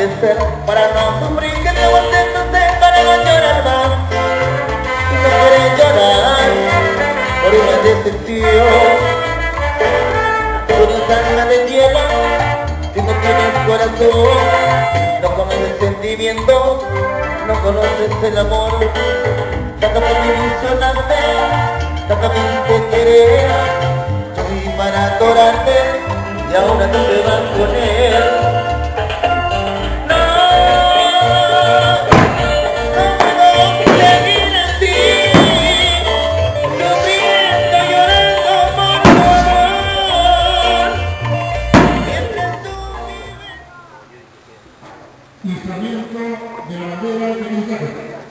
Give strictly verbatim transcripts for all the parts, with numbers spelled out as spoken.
de ser para no sufrir, que te aguantes usted para no llorar más. Y no quieres llorar por una decepción, por esa alma de hielo, si no tienes corazón, no conoces sentimiento, no conoces el amor. Sácame de ilusionarte, sácame de querer, yo viví para adorarte y ahora no te vas con él. Izamiento de la bandera de Quintana.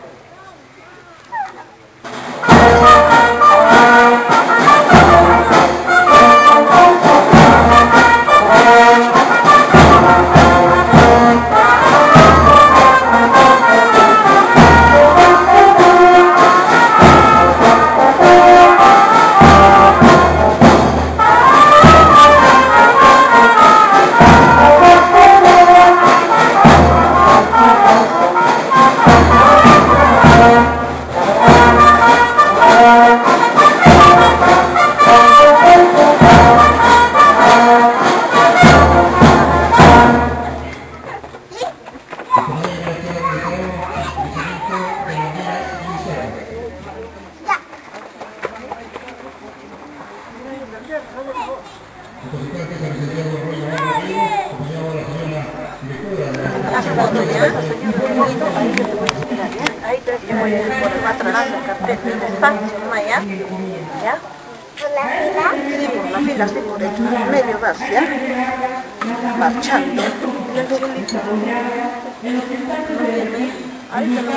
Ahí te voy a ir trasladando el cartel de despacho, ¿ya? ¿Ya? ¿Por la fila? Sí, por la fila, sí, por el medio vas, ¿ya? Marchando. Ahí te lo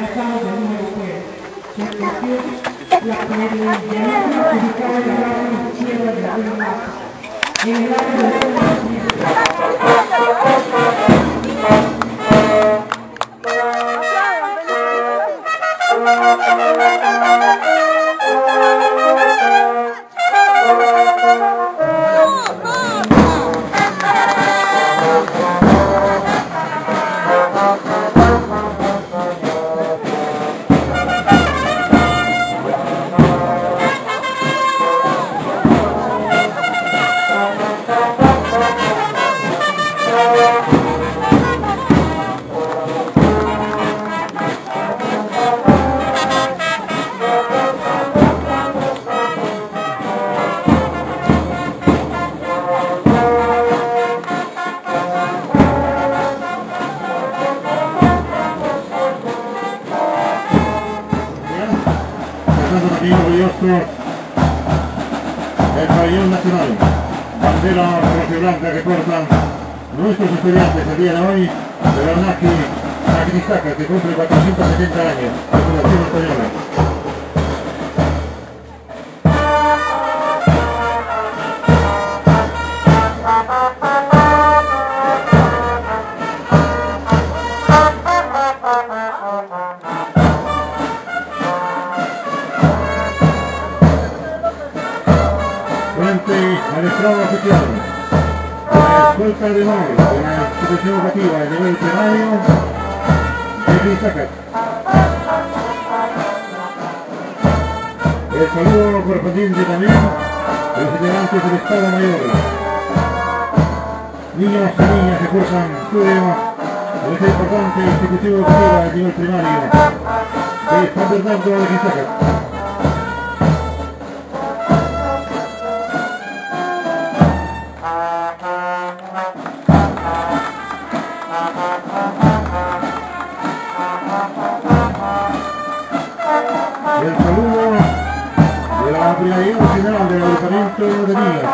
el pabellón nacional, bandera roja y blanca que portan nuestros estudiantes el día de hoy de la UNACI Naquinistaca, que cumple cuatrocientos setenta años de fundación española. Al estrado oficial, la escolta de honor de la institución educativa de nivel primario de Quintana. El saludo correspondiente también a los integrantes del Estado Mayor, niños y niñas que cursan estudios en esta importante institución educativa de nivel primario de San Bernardo de Quintana. El saludo de la Brigadier Nacional del Agrupamiento de Niños.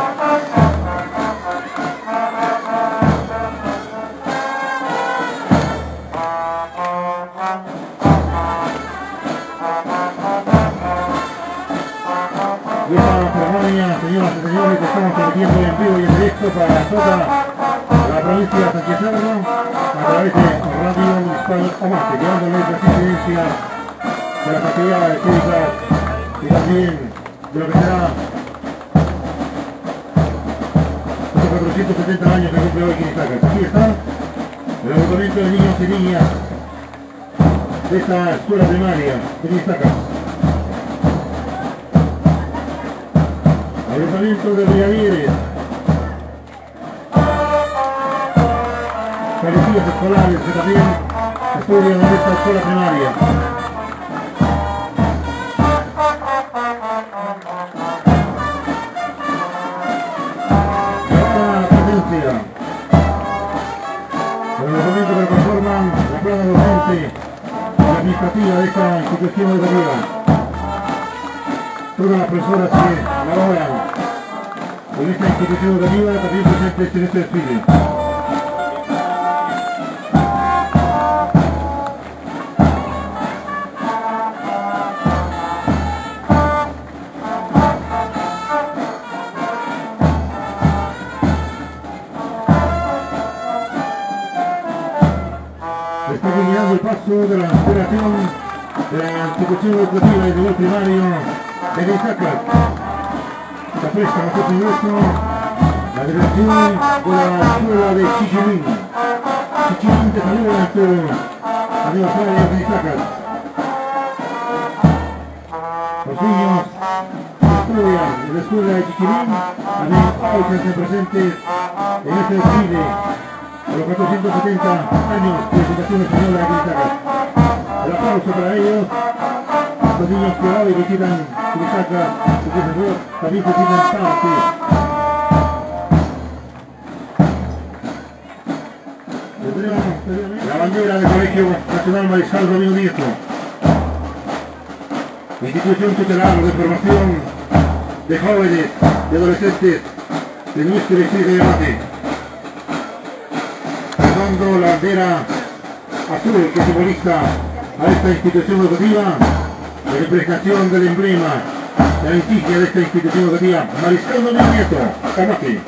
Y esta ceremonia, señoras y señores, que estamos transmitiendo en vivo y en directo para toda la provincia de Santiago a través de Radio Municipal Omate, llevándoles la asistencia de las actividades cívicas y también de lo que será estos cuatrocientos setenta años que cumple hoy Quintana. Aquí está el agrupamiento de niños y niñas de esta escuela primaria de Misaca. Agrupamiento de brigadieres, policías escolares que también estudian en esta escuela primaria. Administrativa de esta institución educativa, todas las personas que laboran en esta institución educativa también presentes en este desfile. Está culminando el paso de la operación de la institución educativa de nivel primario de Misaca. Se presta nosotros ingreso la dirección de la escuela de Chichilín. Chichilín te saluda en tu aniversario de Misaca. Los niños que estudian en la escuela de Chichilín también hoy se hacen presentes en este desfile a los cuatrocientos setenta años de educación española de Misaca. El aplauso para ellos, los niños que hoy visitan Misaca y que también se sienten parte. La bandera del Colegio Nacional Mariscal Domingo Nieto, institución tutelar de formación de jóvenes y adolescentes de nuestro distrito de Amate. La bandera azul que simboliza a esta institución educativa, la representación del emblema, la insignia de esta institución educativa, Mariscal Domingo Nieto, Amate.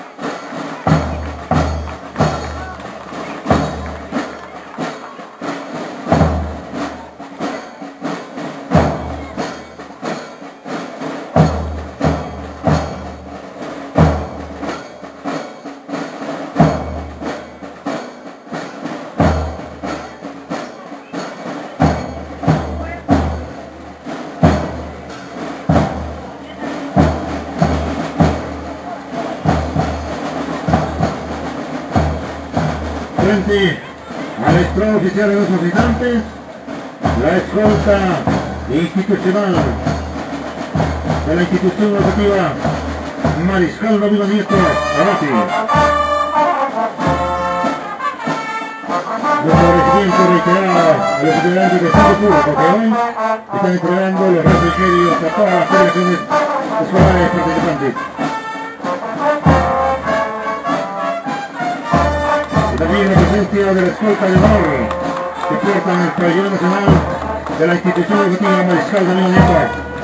Frente al estrado oficial de los habitantes, la escolta institucional de la institución educativa Mariscal Domingo Nieto, Amate. Nuestro agradecimiento reiterado a los estudiantes de Estado Público, porque hoy están entregando los refrigerios a todas las federaciones escolares participantes. También la presencia de la escolta de honor que portan el pabellón nacional de la institución educativa Mariscal Domingo Nieto.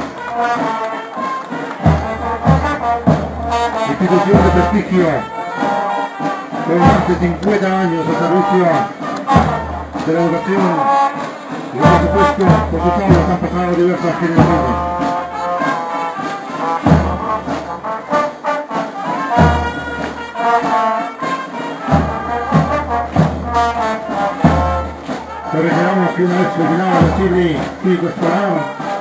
Institución de prestigio con más de cincuenta años de servicio de la educación y por supuesto por sus aulas han pasado diversas generaciones. Reiteramos que una vez terminado el ciclo cívico escolar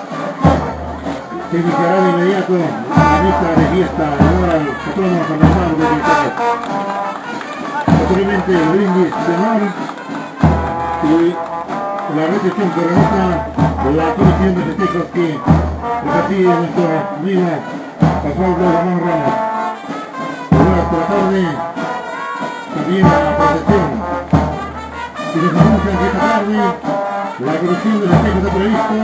se iniciará de inmediato la misa de fiesta en honor al patrono San Bernardo de Misaca. Posteriormente el brindis de honor y la recepción que realiza la comisión de festejos que preside nuestro amigo Osvaldo Ramón Ramos. Durante la tarde también la procesión. Y les anuncian que esta tarde la producción de festejos está previsto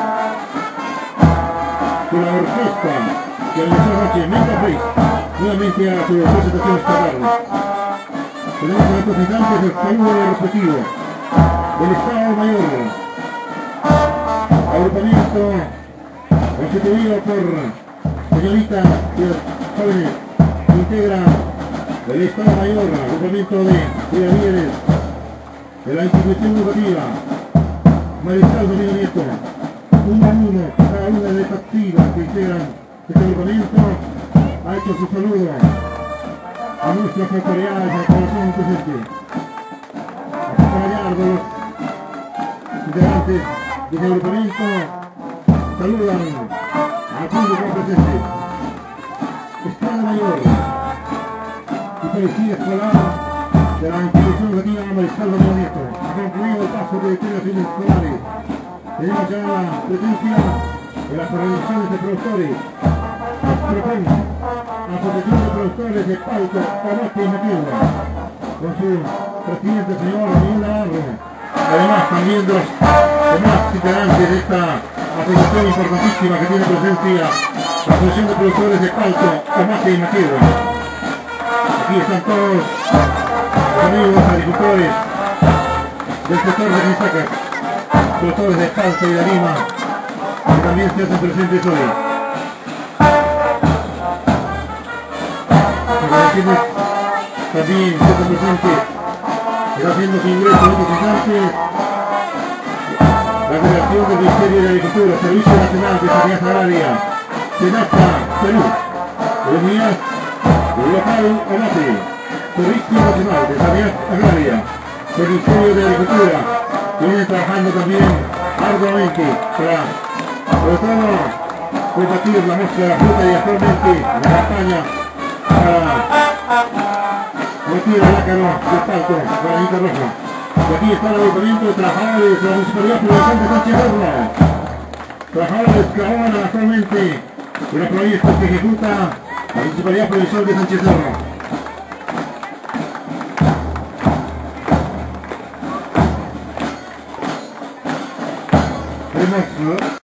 con la orquesta que realizó anoche Mega Face nuevamente a su presentación esta tarde. Tenemos a los representantes del saludo respectivo del Estado Mayor, agrupamiento constituido por señoritas y jóvenes que integran el Estado Mayor, agrupamiento de brigadieres de la institución educativa Mariscal Domingo Nieto, uno a uno, cada una de estas siglas que integran este agrupamiento ha hecho su saludo a nuestras autoridades, al corazón presente. árboles. Integrantes de ese agrupamiento saludan al público presente. Estrada Mayor y Policía Escolar de la institución educativa Mariscal Domingo Nieto. Ha concluido el paso de victorias escolares. Tenemos ya la presencia de las organizaciones de productores. Astropan, Asociación de Productores de Palco, Amate y Matilda, con su presidente, señor Miguel Navarro. Además, también de los demás integrantes de esta asociación importantísima que tiene presencia, la Asociación de Productores de Palco, Amate y Matilda. Aquí están todos los amigos agricultores del sector de Crisacas, productores de Palco y de Lima, que también se hacen presentes hoy. Agradecemos también que están presentes, está haciendo su ingreso en estos instantes la Federación del Ministerio de Agricultura, Servicio Nacional de Sanidad Agraria, SENASA, Perú, Unidad Local Amate, Servicio Nacional de Sanidad Agraria, Ministerio de Agricultura, que viene trabajando también arduamente para, sobre todo, combatir la mosca de la fruta y actualmente la campaña para combatir el ácaro del Palco, con la Anita Roja. Y aquí está el agrupamiento de trabajadores de la Municipalidad Provincial de Sánchez Serra. Trabajadores que trabajan actualmente en los proyectos que ejecuta la Municipalidad Provincial de Sánchez Serra. Tenemos